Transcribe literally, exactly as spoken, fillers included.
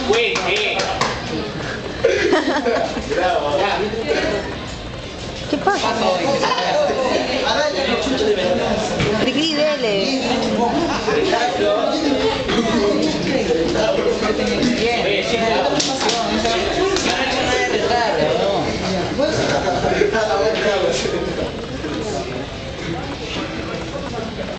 Güey, ¿qué? ¿Qué pasa? Cri Cri, dele. Oye, sí, claro.